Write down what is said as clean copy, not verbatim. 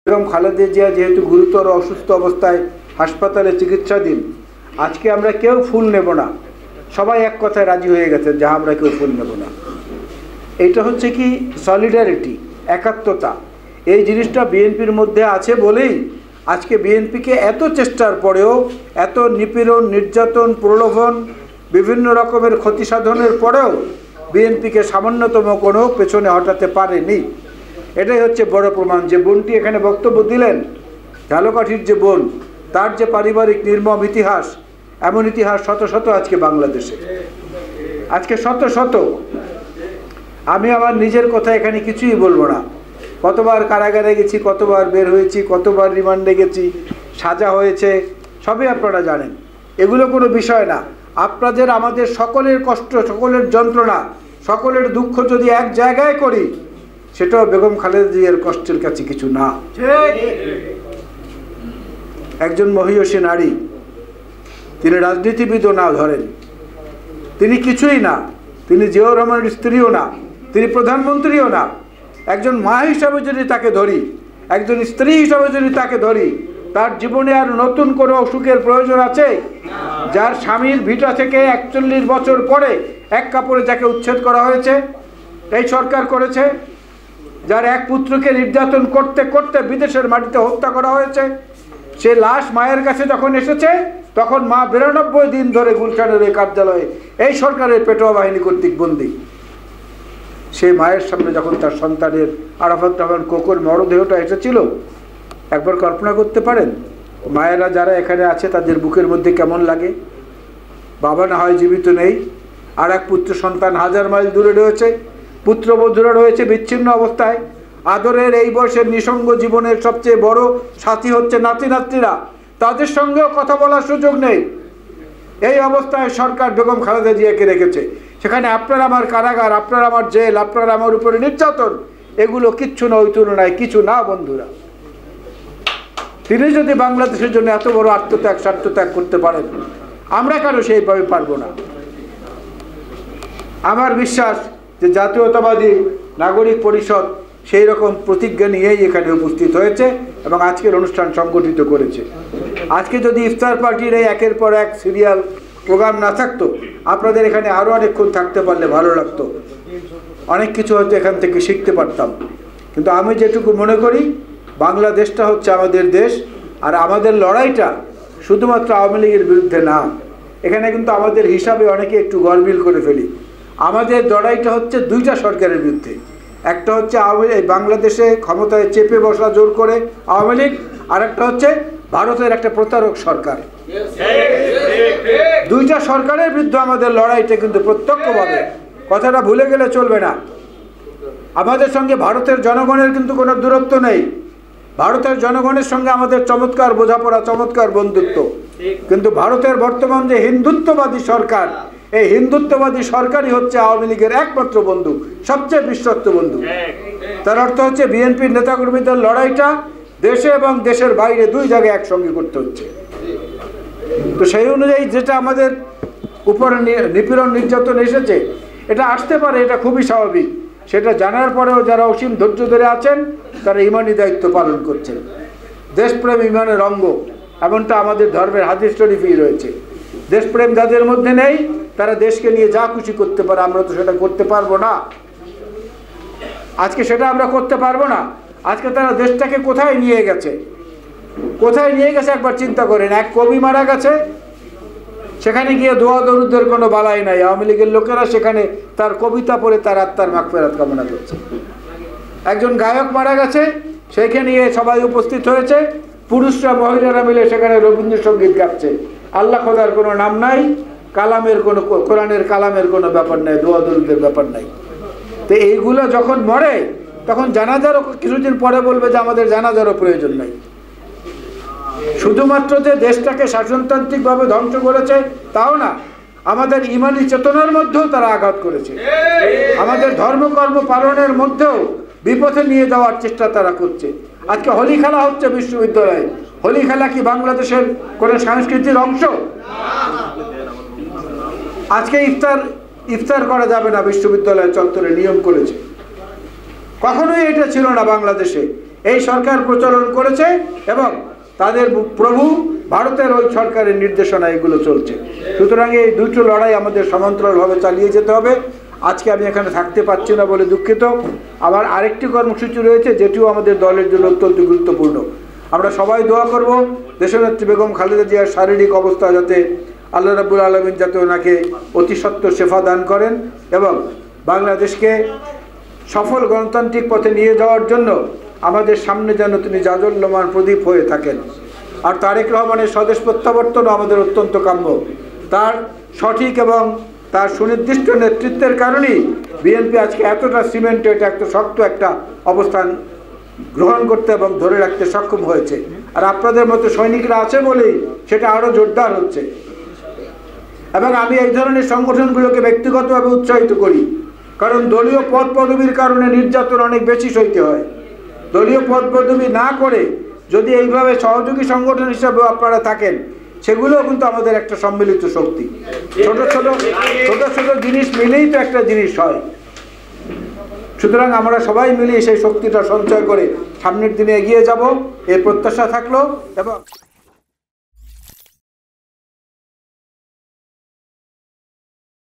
বেগম খালেদা জিয়া যেহেতু গুরুতর অসুস্থ অবস্থায় হাসপাতালে চিকিৎসাধীন, আজকে আমরা কেউ ফুল নেব না, সবাই এক কথায় রাজি হয়ে গেছে যে আমরা কেউ ফুল নেব না। এইটা হচ্ছে কি সলিডারিটি, একাত্মতা। এই জিনিসটা বিএনপির মধ্যে আছে বলেই আজকে বিএনপিকে এত চেষ্টার পরেও, এত নিপীড়ন, নির্যাতন, প্রলোভন, বিভিন্ন রকমের ক্ষতি সাধনের পরেও বিএনপিকে সামান্যতম কোনো পেছনে হটাতে পারেনি। এটাই হচ্ছে বড় প্রমাণ। যে বোনটি এখানে বক্তব্য দিলেন, ঝালকাঠির যে বোন, তার যে পারিবারিক নির্মম ইতিহাস, এমন ইতিহাস শত শত আজকে বাংলাদেশে, আজকে শত শত। আমি আমার নিজের কথা এখানে কিছুই বলবো না। কতবার কারাগারে গেছি, কতবার বের হয়েছি, কতবার রিমান্ডে গেছি, সাজা হয়েছে, সবই আপনারা জানেন। এগুলো কোনো বিষয় না। আপনাদের আমাদের সকলের কষ্ট, সকলের যন্ত্রণা, সকলের দুঃখ যদি এক জায়গায় করি, সেটাও বেগম খালেদা জিয়ার কষ্টের কাছে কিছু না। একজন মহিয়সী নারী, তিনি রাজনীতিবিদও না ধরেন, তিনি কিছুই না, তিনি জিয়াউর রহমানের স্ত্রীও না, তিনি প্রধানমন্ত্রীও না। একজন মা হিসাবে যদি তাকে ধরি, একজন স্ত্রী হিসাবে যদি তাকে ধরি, তার জীবনে আর নতুন কোনো অসুখের প্রয়োজন আছে? যার স্বামীর ভিটা থেকে 41 বছর পরে এক কাপড়ে যাকে উচ্ছেদ করা হয়েছে, এই সরকার করেছে। যার এক পুত্রকে নির্যাতন করতে করতে বিদেশের মাটিতে হত্যা করা হয়েছে, সে লাশ মায়ের কাছে যখন এসেছে, তখন মা 92 দিন ধরে গুলশানের এই কার্যালয়ে এই সরকারের পেটোয়া বাহিনী কর্তৃক বন্দী। সেই মায়ের সামনে যখন তার সন্তানের আরাফাত রহমান কোকোর মরদেহটা এসেছিল, একবার কল্পনা করতে পারেন মায়েরা যারা এখানে আছে তাদের বুকের মধ্যে কেমন লাগে? বাবা না হয় জীবিত নেই, আর এক পুত্র সন্তান 1000 মাইল দূরে রয়েছে, পুত্রবধূরা রয়েছে বিচ্ছিন্ন অবস্থায়। আদরের এই বয়সের নিঃসঙ্গ জীবনের সবচেয়ে বড় সাথী হচ্ছে নাতি নাতনিরা, তাদের সঙ্গেও কথা বলার সুযোগ নেই। এই অবস্থায় সরকার বেগম খালেদা জিয়াকে রেখেছে। সেখানে আপনার আমার কারাগার, আপনার আমার জেল, আপনার আমার উপরে নির্যাতন, এগুলো কিচ্ছু না, ওই তুলনায় কিছু না বন্ধুরা। তিনি যদি বাংলাদেশের জন্য এত বড় আত্মত্যাগ, স্বার্থত্যাগ করতে পারেন, আমরা কেন সেইভাবে পারবো না? আমার বিশ্বাস যে জাতীয়তাবাদী নাগরিক পরিষদ সেই রকম প্রতিজ্ঞা নিয়েই এখানে উপস্থিত হয়েছে এবং আজকের অনুষ্ঠান সংগঠিত করেছে। আজকে যদি ইফতার পার্টির এই একের পর এক সিরিয়াল প্রোগ্রাম না থাকতো, আপনাদের এখানে আরও অনেকক্ষণ থাকতে পারলে ভালো লাগতো, অনেক কিছু হয়তো এখান থেকে শিখতে পারতাম। কিন্তু আমি যেটুকু মনে করি, বাংলাদেশটা হচ্ছে আমাদের দেশ, আর আমাদের লড়াইটা শুধুমাত্র আওয়ামী লীগের বিরুদ্ধে না। এখানে কিন্তু আমাদের হিসাবে অনেকে একটু গরমিল করে ফেলি। আমাদের লড়াইটা হচ্ছে দুইটা সরকারের বিরুদ্ধে। একটা হচ্ছে বাংলাদেশে ক্ষমতায় চেপে বসা জোর করে আওয়ামী লীগ, আর একটা হচ্ছে ভারতের একটা প্রতারক সরকার। দুইটা সরকারের বিরুদ্ধে আমাদের লড়াইটা কিন্তু প্রত্যক্ষভাবে, কথাটা ভুলে গেলে চলবে না। আমাদের সঙ্গে ভারতের জনগণের কিন্তু কোনো দূরত্ব নেই। ভারতের জনগণের সঙ্গে আমাদের চমৎকার বোঝাপড়া, চমৎকার বন্ধুত্ব। কিন্তু ভারতের বর্তমান যে হিন্দুত্ববাদী সরকার, এই হিন্দুত্ববাদী সরকারই হচ্ছে আওয়ামী লীগের একমাত্র বন্ধু, সবচেয়ে বিশ্বস্ত বন্ধু। তার অর্থ হচ্ছে বিএনপির নেতাকর্মীদের লড়াইটা দেশে এবং দেশের বাইরে দুই জায়গায় একসঙ্গে করতে হচ্ছে। তো সেই অনুযায়ী যেটা আমাদের উপরে নিপীড়ন, নির্যাতন এসেছে, এটা আসতে পারে, এটা খুবই স্বাভাবিক। সেটা জানার পরেও যারা অসীম ধৈর্য ধরে আছেন, তারা ইমানি দায়িত্ব পালন করছেন। দেশপ্রেম ইমানের অঙ্গ, এমনটা আমাদের ধর্মের হাদিস শরীফেই রয়েছে। দেশপ্রেম যাদের মধ্যে নেই, তারা দেশকে নিয়ে যা খুশি করতে পারে, আমরা তো সেটা করতে পারবো না। আজকে সেটা আমরা করতে পারবো না। আজকে তারা দেশটাকে কোথায় নিয়ে গেছে, কোথায় নিয়ে গেছে একবার চিন্তা করেন। এক কবি মারা গেছে, সেখানে গিয়ে দোয়া দরুদের কোনো বালাই নাই। আওয়ামী লীগের লোকেরা সেখানে তার কবিতা পড়ে তার আত্মার মাগফিরাত কামনা করছে। একজন গায়ক মারা গেছে, সেইখানে গিয়ে সবাই উপস্থিত হয়েছে, পুরুষরা মহিলারা মিলে সেখানে রবীন্দ্রসঙ্গীত গাচ্ছে। আল্লাহ খোদার কোনো নাম নাই, কালামের কোনো, কোরআনের কালামের কোনো ব্যাপার নাই, দোয়া দরুদের ব্যাপার নাই। তো এইগুলো যখন মরে, তখন জানাজারও কিছুদিন পরে বলবে যে আমাদের জানাজারও প্রয়োজন নাই। শুধুমাত্র যে দেশটাকে শাসনতান্ত্রিকভাবে ধ্বংস করেছে তাও না, আমাদের ইমানি চেতনার মধ্যেও তারা আঘাত করেছে। আমাদের ধর্মকর্ম পালনের মধ্যেও বিপথে নিয়ে যাওয়ার চেষ্টা তারা করছে। আজকে হোলি খেলা হচ্ছে বিশ্ববিদ্যালয়ে। হোলি খেলা কি বাংলাদেশের কোনো সংস্কৃতির অংশ? আজকে ইফতার করা যাবে না, বিশ্ববিদ্যালয় চত্বরে নিয়ম করেছে। কখনোই এটা ছিল না বাংলাদেশে। এই সরকার প্রচলন করেছে এবং তাদের প্রভু ভারতের ওই সরকারের নির্দেশনা এগুলো চলছে। সুতরাং এই দুটো লড়াই আমাদের সমান্তরালভাবে চালিয়ে যেতে হবে। আজকে আমি এখানে থাকতে পারছি না বলে দুঃখিত। আবার আরেকটি কর্মসূচি রয়েছে যেটিও আমাদের দলের জন্য অত্যন্ত গুরুত্বপূর্ণ। আমরা সবাই দোয়া করব দেশনেত্রী বেগম খালেদা জিয়ার শারীরিক অবস্থা যাতে আল্লাহ রাব্বুল আলামিন যাতে ওনাকে অতি সত্বর শেফা দান করেন এবং বাংলাদেশকে সফল গণতান্ত্রিক পথে নিয়ে যাওয়ার জন্য আমাদের সামনে যেন তিনি জাজ্বল্যমান প্রদীপ হয়ে থাকেন। আর তারেক রহমানের স্বদেশ প্রত্যাবর্তনও আমাদের অত্যন্ত কাম্য। তার সঠিক এবং তার সুনির্দিষ্ট নেতৃত্বের কারণেই বিএনপি আজকে এতটা সিমেন্টেড এত শক্ত একটা অবস্থান গ্রহণ করতে এবং ধরে রাখতে সক্ষম হয়েছে। আর আপনাদের মতো সৈনিকরা আছে বলেই সেটা আরও জোরদার হচ্ছে। এবং আমি এই ধরনের সংগঠনগুলোকে ব্যক্তিগতভাবে উৎসাহিত করি, কারণ দলীয় পদ পদবীর কারণে নির্যাতন অনেক বেশি সইতে হয়। দলীয় পদ পদবী না করে যদি এইভাবে সহযোগী সংগঠন হিসাবে আপনারা থাকেন, সেগুলোও কিন্তু আমাদের একটা সম্মিলিত শক্তি। ছোট ছোট ছোট ছোট জিনিস মিলেই তো একটা জিনিস হয়। সুতরাং আমরা সবাই মিলে সেই শক্তিটা সঞ্চয় করে সামনের দিনে এগিয়ে যাব এই প্রত্যাশা থাকলো। এবং